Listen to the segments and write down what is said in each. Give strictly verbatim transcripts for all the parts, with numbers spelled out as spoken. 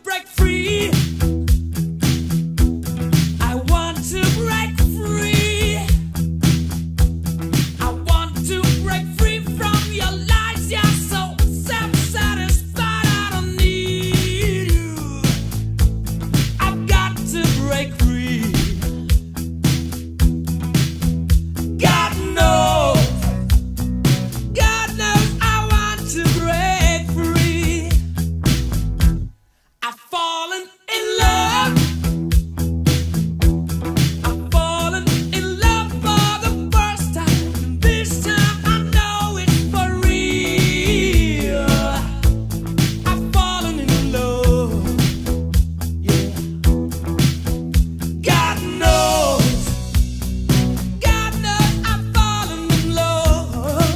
break free. I want to break free. I want to break free from your lies. You're so self-satisfied. I don't need you. I've got to break free. God knows, God knows I want to break free. I've fallen in love. I've fallen in love for the first time. This time I know it's for real. I've fallen in love. Yeah. God knows, God knows I've fallen in love.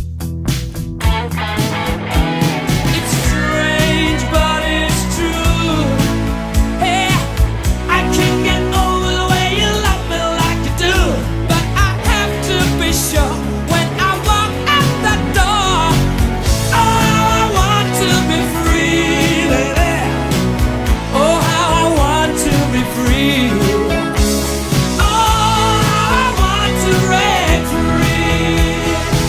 It's strange, but it's true. Hey, I can't get over the way you love me like you do. But I have to be sure when I walk out that door. Oh, how I want to be free, baby. Oh, how I want to be free. Oh, how I want to break free.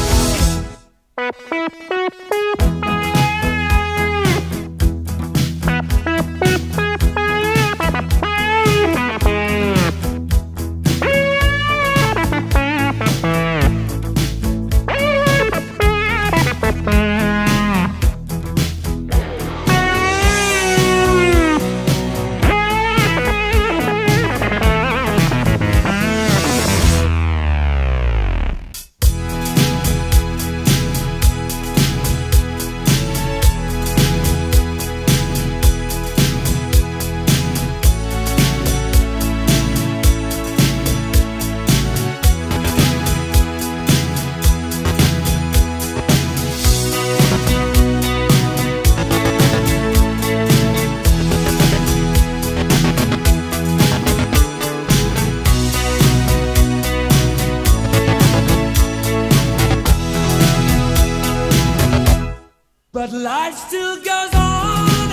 But life still goes on.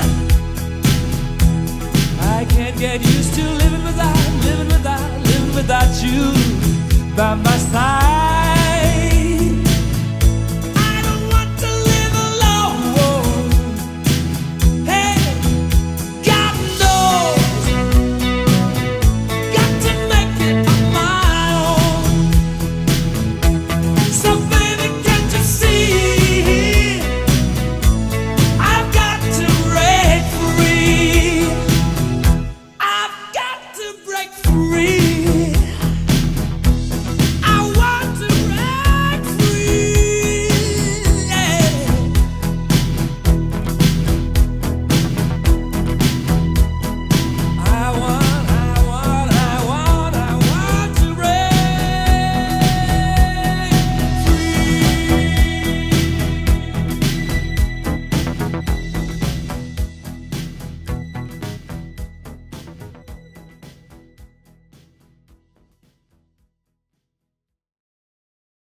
I can't get used to living without, living without, living without you by my side.